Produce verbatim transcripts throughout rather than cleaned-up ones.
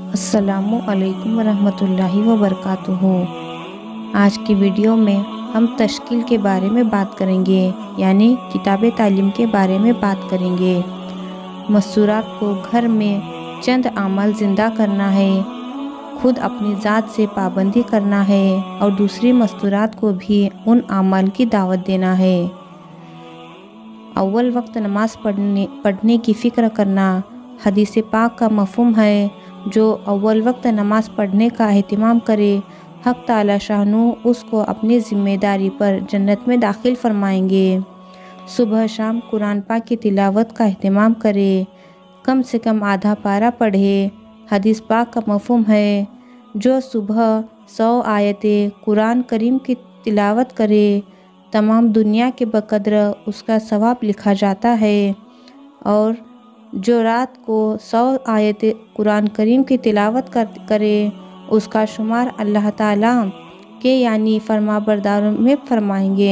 अस्सलामु अलैकुम वरहमतुल्लाहि वबरकातुहू। आज की वीडियो में हम तश्कील के बारे में बात करेंगे, यानी किताब तालीम के बारे में बात करेंगे। मस्तूरात को घर में चंद अमल ज़िंदा करना है, खुद अपनी ज़ात से पाबंदी करना है और दूसरी मस्तूरात को भी उन अमल की दावत देना है। अव्वल वक्त नमाज पढ़ने पढ़ने की फ़िक्र करना हदीस पाक का मफ़हूम है। जो अव्वल वक्त नमाज पढ़ने का एहतिमाम करे, हक़ ताला शानू उसको अपनी ज़िम्मेदारी पर जन्नत में दाखिल फरमाएंगे। सुबह शाम कुरान पाक की तिलावत का एहतिमाम करे, कम से कम आधा पारा पढ़े। हदीस पाक का मफ़हूम है, जो सुबह सौ आयतें कुरान करीम की तिलावत करे, तमाम दुनिया के बकद्र उसका सवाब लिखा जाता है। और जो रात को सौ आयतें कुरान करीम की तिलावत कर करे, उसका शुमार अल्लाह ताला के यानी फरमाबरदारों में फरमाएंगे।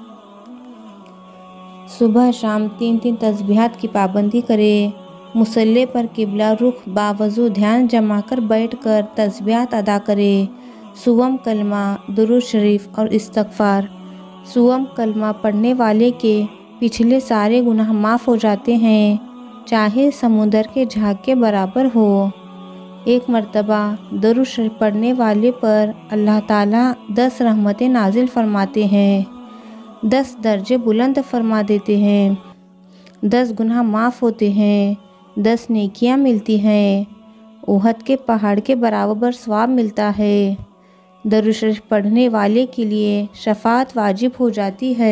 सुबह शाम तीन तीन तस्बीहात की पाबंदी करे। मुसल्ले पर किबला रुख बावजू ध्यान जमा कर बैठ कर तस्बीहात अदा करे। सुवम कलमा, दुरूद शरीफ और इस्तग़फ़ार। सुवम कलमा पढ़ने वाले के पिछले सारे गुनाह माफ़ हो जाते हैं, चाहे समुंदर के झाग के बराबर हो। एक मर्तबा दुरूद शरीफ पढ़ने वाले पर अल्लाह ताला दस रहमतें नाजिल फरमाते हैं, दस दर्जे बुलंद फरमा देते हैं, दस गुनाह माफ़ होते हैं, दस नेकियां मिलती हैं, उहद के पहाड़ के बराबर सवाब मिलता है। दुरूद शरीफ पढ़ने वाले के लिए शफाअत वाजिब हो जाती है।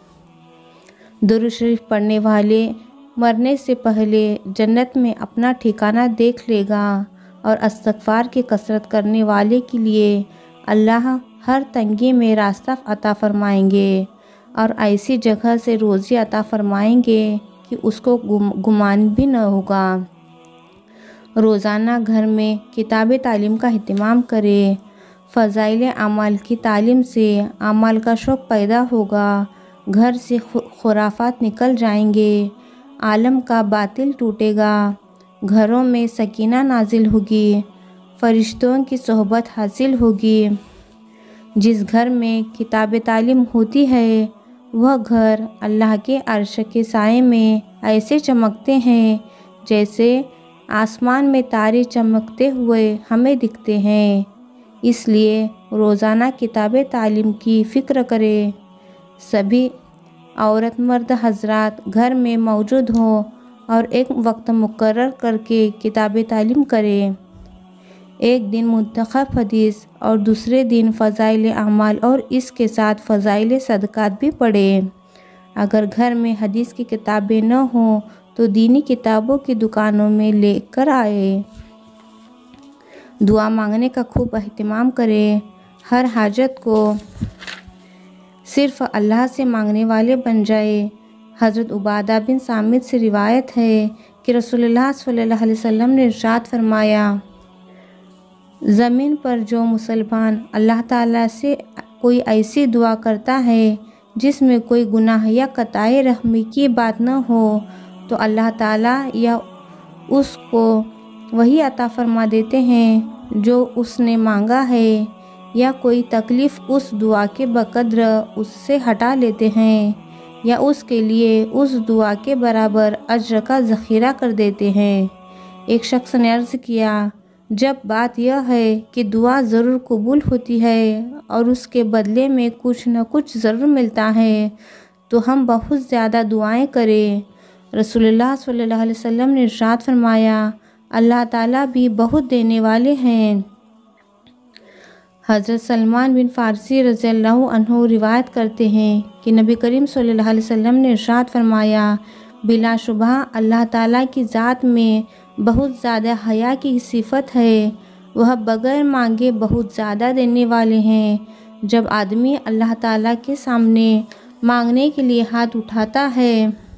दुरूद शरीफ पढ़ने वाले मरने से पहले जन्नत में अपना ठिकाना देख लेगा और इस्तग़फ़ार की कसरत करने वाले के लिए अल्लाह हर तंगी में रास्ता अता फरमाएंगे और ऐसी जगह से रोज़ी अता फरमाएंगे कि उसको गुम गुमान भी न होगा। रोज़ाना घर में किताब तालीम का एहतिमाम करें। फ़ज़ाइल अमाल की तालीम से अमाल का शौक़ पैदा होगा, घर से खुराफात निकल जाएंगे, आलम का बातिल टूटेगा, घरों में सकीना नाजिल होगी, फ़रिश्तों की सोहबत हासिल होगी। जिस घर में किताब तालीम होती है, वह घर अल्लाह के अर्श के साए में ऐसे चमकते हैं जैसे आसमान में तारे चमकते हुए हमें दिखते हैं। इसलिए रोज़ाना किताब तालीम की फ़िक्र करें। सभी औरत मर्द हजरात घर में मौजूद हों और एक वक्त मुकर्रर करके किताब तालीम करें। एक दिन मुंतखब हदीस और दूसरे दिन फ़ज़ाइल अमाल और इसके साथ फ़ज़ाइल सदक़ात भी पढ़ें। अगर घर में हदीस की किताबें न हों तो दीनी किताबों की दुकानों में लेकर आए। दुआ मांगने का खूब एहतिमाम करें। हर हाजत को सिर्फ़ अल्लाह से मांगने वाले बन जाए। हज़रत उबादा बिन सामित से रिवायत है कि रसूलुल्लाह सल्लल्लाहु अलैहि वसल्लम ने इरशाद फरमाया, ज़मीन पर जो मुसलमान अल्लाह ताला से कोई ऐसी दुआ करता है जिसमें कोई गुनाह या कताए रहमी की बात न हो, तो अल्लाह ताला या उसको वही अता फरमा देते हैं जो उसने मांगा है, या कोई तकलीफ़ उस दुआ के बकद्र उससे हटा लेते हैं, या उसके लिए उस दुआ के बराबर अज्र का ज़ख़ीरा कर देते हैं। एक शख्स ने अर्ज़ किया, जब बात यह है कि दुआ ज़रूर कबूल होती है और उसके बदले में कुछ न कुछ ज़रूर मिलता है, तो हम बहुत ज़्यादा दुआएं करें। रसूलुल्लाह सल्लल्लाहु अलैहि वसल्लम ने इरशाद फरमाया, अल्लाह ताला भी बहुत देने वाले हैं। हज़रत सलमान बिन फ़ारसी रज़ियल्लाहु अन्हु रिवायत करते हैं कि नबी करीम सल्लल्लाहु अलैहि वसल्लम ने इरशाद फरमाया, बिलाशुबह अल्लाह ताला की ज़ात में बहुत ज़्यादा हया की सिफ़त है, वह बग़ैर मांगे बहुत ज़्यादा देने वाले हैं। जब आदमी अल्लाह ताला के सामने मांगने के लिए हाथ उठाता है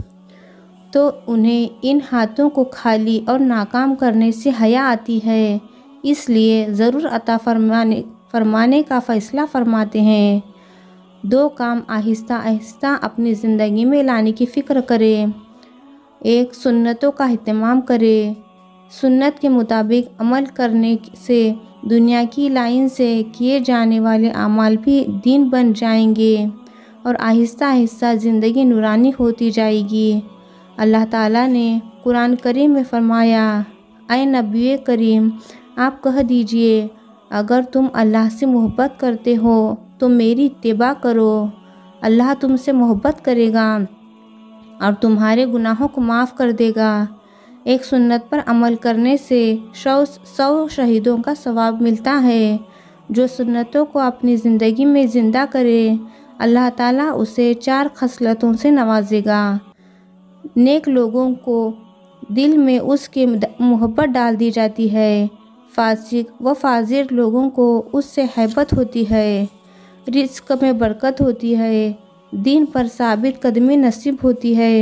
तो उन्हें इन हाथों को खाली और नाकाम करने से हया आती है, इसलिए ज़रूर अता फरमाने फरमाने का फ़ैसला फरमाते हैं। दो काम आहिस्ता आहिस्ता अपनी ज़िंदगी में लाने की फ़िक्र करें। एक, सुन्नतों का एहतिमाम करें। سنت کے مطابق عمل کرنے سے دنیا کی لائن سے کیے جانے والے اعمال بھی دین بن جائیں گے اور آہستہ آہستہ زندگی نورانی ہوتی جائے گی۔ اللہ تعالیٰ نے قرآن کریم میں فرمایا، اے نبی کریم، آپ کہہ دیجئے اگر تم اللہ سے محبت کرتے ہو تو میری اتباع کرو، اللہ تم سے محبت کرے گا اور تمہارے گناہوں کو معاف کر دے گا۔ ایک سنت پر عمل کرنے سے سو سو شہیدوں کا ثواب ملتا ہے۔ جو سنتوں کو اپنی زندگی میں زندہ کرے اللہ تعالیٰ اسے چار خصلتوں سے نوازے گا۔ نیک لوگوں کو دل میں اس کی محبت ڈال دی جاتی ہے، فاسق و فاجر لوگوں کو اس سے ہیبت ہوتی ہے، رزق میں برکت ہوتی ہے، دین پر ثابت قدمی نصیب ہوتی ہے۔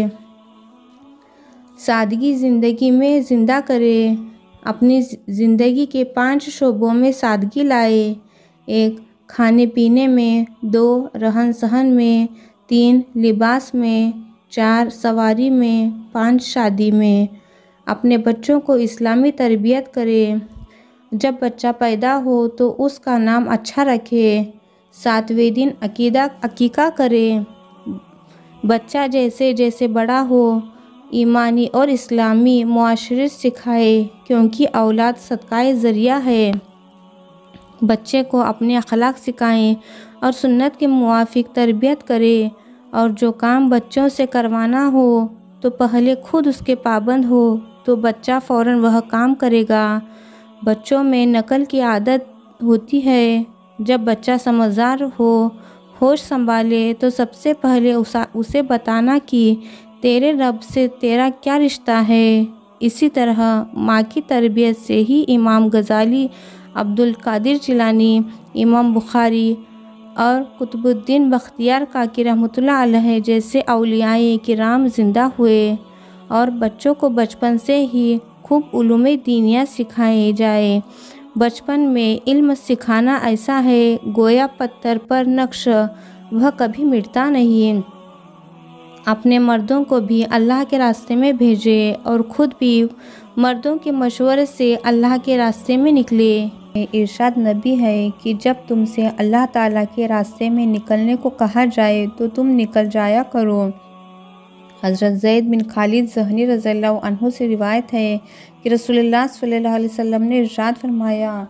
سادگی زندگی میں زندہ کرے، اپنی زندگی کے پانچ شعبوں میں سادگی لائے۔ ایک، کھانے پینے میں، دو، رہن سہن میں، تین، لباس میں، چار، سواری میں، پانچ، شادی میں۔ اپنے بچوں کو اسلامی تربیت کرے، جب بچہ پیدا ہو تو اس کا نام اچھا رکھے، ساتویں دن عقیدہ عقیقہ کرے۔ بچہ جیسے جیسے بڑا ہو ایمانی اور اسلامی معاشرت سکھائے، کیونکہ اولاد صدقہ ذریعہ ہے۔ بچے کو اپنے اخلاق سکھائیں اور سنت کے موافق تربیت کرے، اور جو کام بچوں سے کروانا ہو تو پہلے خود اس کے پابند ہو تو بچہ فوراً وہ کام کرے گا۔ بچوں میں نقل کی عادت ہوتی ہے، جب بچہ سمجھدار ہو، ہوش سنبھالے تو سب سے پہلے اسے بتانا کہ تیرے رب سے تیرا کیا رشتہ ہے۔ اسی طرح ماں کی تربیت سے ہی امام غزالی، عبد القادر جیلانی، امام بخاری اور قطب الدین بختیار کاکی رحمۃ اللہ علیہ جیسے اولیاء کرام زندہ ہوئے۔ اور بچوں کو بچپن سے ہی خوب علوم دینیہ سکھائے جائے۔ بچپن میں علم سکھانا ایسا ہے گویا پتھر پر نقش، وہ کبھی مٹتا نہیں۔ اپنے مردوں کو بھی اللہ کے راستے میں بھیجے اور خود بھی مردوں کے مشورے سے اللہ کے راستے میں نکلے۔ ارشاد نبی ہے کہ جب تم سے اللہ تعالیٰ کے راستے میں نکلنے کو کہا جائے تو تم نکل جایا کرو۔ حضرت زید بن خالد جہنی رضی اللہ عنہ سے روایت ہے کہ رسول اللہ صلی اللہ علیہ وسلم نے ارشاد فرمایا،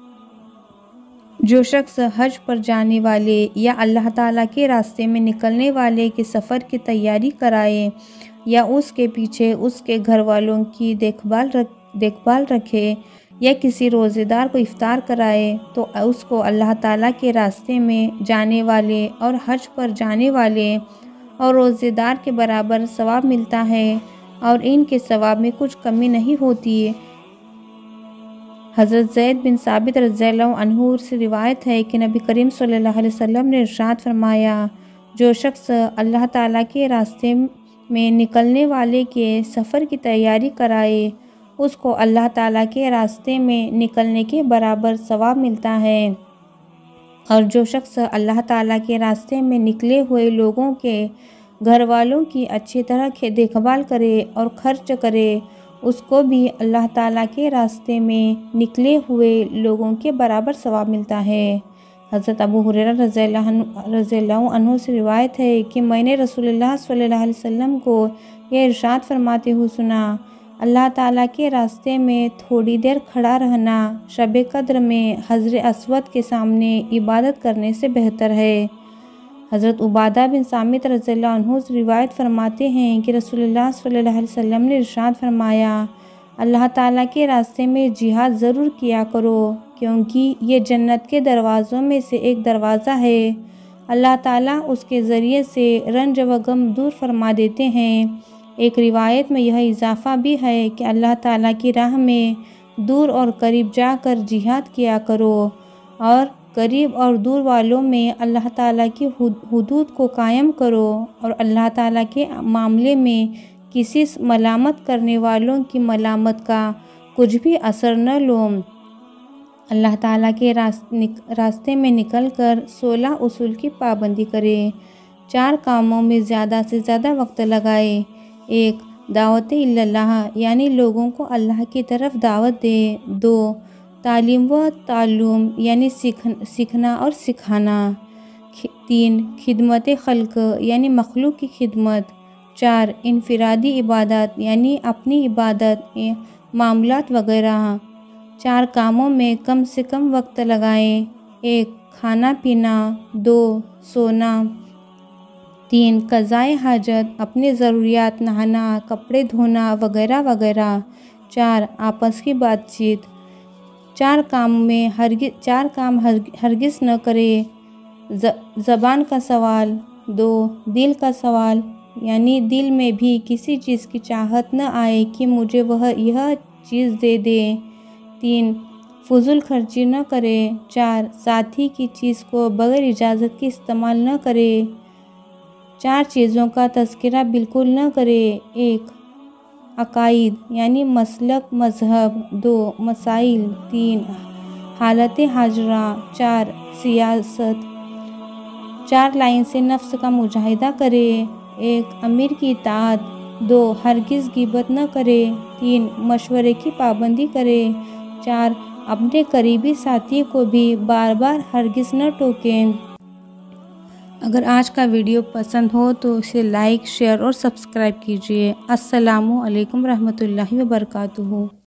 جو شخص حج پر جانے والے یا اللہ تعالیٰ کے راستے میں نکلنے والے کے سفر کی تیاری کرائے یا اس کے پیچھے اس کے گھر والوں کی دیکھ بھال رکھ دیکھ بھال رکھے یا کسی روزے دار کو افطار کرائے تو اس کو اللہ تعالیٰ کے راستے میں جانے والے اور حج پر جانے والے اور روزے دار کے برابر ثواب ملتا ہے اور ان کے ثواب میں کچھ کمی نہیں ہوتی۔ حضرت زید بن ثابت رضی اللہ عنہ سے روایت ہے کہ نبی کریم صلی اللہ علیہ وسلم نے ارشاد فرمایا، جو شخص اللہ تعالیٰ کے راستے میں نکلنے والے کے سفر کی تیاری کرائے اس کو اللہ تعالیٰ کے راستے میں نکلنے کے برابر ثواب ملتا ہے، اور جو شخص اللہ تعالیٰ کے راستے میں نکلے ہوئے لوگوں کے گھر والوں کی اچھی طرح دیکھ بھال کرے اور خرچ کرے اس کو بھی اللہ تعالیٰ کے راستے میں نکلے ہوئے لوگوں کے برابر ثواب ملتا ہے۔ حضرت ابو ہریرہ رضی اللہ عنہ رضی اللہ عنہ سے روایت ہے کہ میں نے رسول اللہ صلی اللہ علیہ وسلم کو یہ ارشاد فرماتے ہوئے سنا، اللہ تعالیٰ کے راستے میں تھوڑی دیر کھڑا رہنا شب قدر میں حجر اسود کے سامنے عبادت کرنے سے بہتر ہے۔ حضرت عبادہ بن صامت رضی اللہ عنہ سے روایت فرماتے ہیں کہ رسول اللہ صلی اللہ علیہ وسلم نے ارشاد فرمایا، اللہ تعالیٰ کے راستے میں جہاد ضرور کیا کرو، کیونکہ یہ جنت کے دروازوں میں سے ایک دروازہ ہے، اللہ تعالیٰ اس کے ذریعے سے رنج و غم دور فرما دیتے ہیں۔ ایک روایت میں یہ اضافہ بھی ہے کہ اللہ تعالیٰ کی راہ میں دور اور قریب جا کر جہاد کیا کرو، اور قریب اور دور والوں میں اللہ تعالیٰ کی حدود کو قائم کرو، اور اللہ تعالیٰ کے معاملے میں کسی ملامت کرنے والوں کی ملامت کا کچھ بھی اثر نہ لو۔ اللہ تعالیٰ کے راستے میں نکل کر سولہ اصول کی پابندی کرے، چار کاموں میں زیادہ سے زیادہ وقت لگائے۔ ایک، دعوت اللہ یعنی لوگوں کو اللہ کی طرف دعوت دے۔ دو تعلیم و تعلم یعنی سیکھنا اور سکھانا۔ تین خدمت خلق یعنی مخلوق کی خدمت۔ چار انفرادی عبادت یعنی اپنی عبادت معاملات وغیرہ۔ چار کاموں میں کم سے کم وقت لگائیں۔ ایک کھانا پینا، دو سونا، تین قضائے حاجت اپنی ضروریات، نہانا، کپڑے دھونا وغیرہ وغیرہ۔ چار آپس کی بات چیت۔ چار کام میں ہرگز چار کام ہرگز نہ کرے۔ زبان کا سوال۔ دو دل کا سوال یعنی دل میں بھی کسی چیز کی چاہت نہ آئے کہ مجھے وہ یہ چیز دے دے۔ تین فضول خرچی نہ کرے۔ چار ساتھی کی چیز کو بغیر اجازت کے استعمال نہ کرے۔ چار چیزوں کا تذکرہ بالکل نہ کرے۔ ایک عقائد یعنی مسلک مذہب۔ دو مسائل۔ تین حالت حاضرہ۔ چار سیاست۔ چار لائن سے نفس کا مجاہدہ کرے۔ ایک امیر کی اطاعت۔ دو ہرگز غیبت نہ کرے۔ تین مشورے کی پابندی کرے۔ چار اپنے قریبی ساتھی کو بھی بار بار ہرگز نہ ٹوکیں۔ اگر آج کا ویڈیو پسند ہو تو اسے لائک، شیئر اور سبسکرائب کیجیے۔ السلام علیکم ورحمۃ اللہ وبرکاتہ۔